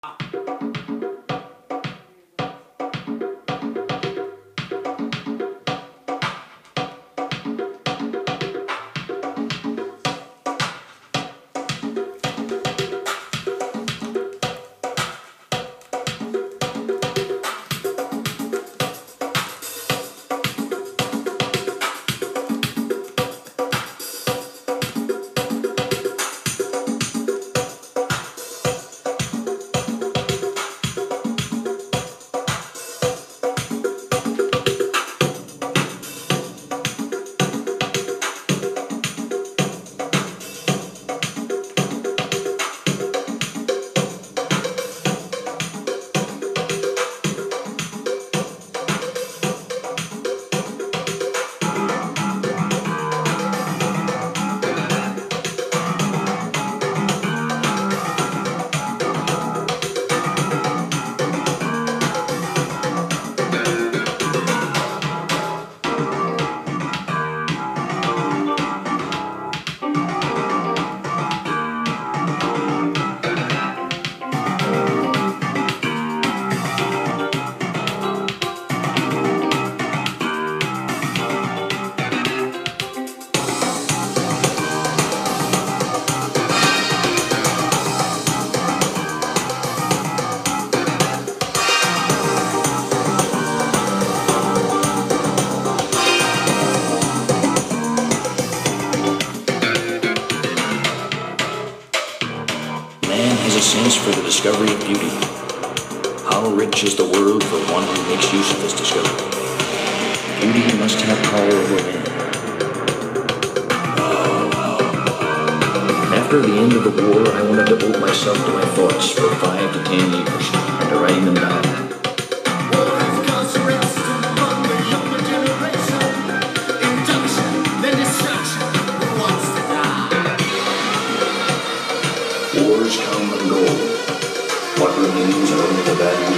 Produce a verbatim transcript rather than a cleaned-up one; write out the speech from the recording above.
For the discovery of beauty. How rich is the world for one who makes use of this discovery. Beauty must have power over man. After the end of the war, I want to devote myself to my thoughts for five to ten years and to writing them down. Wars come and go. What remains are only the values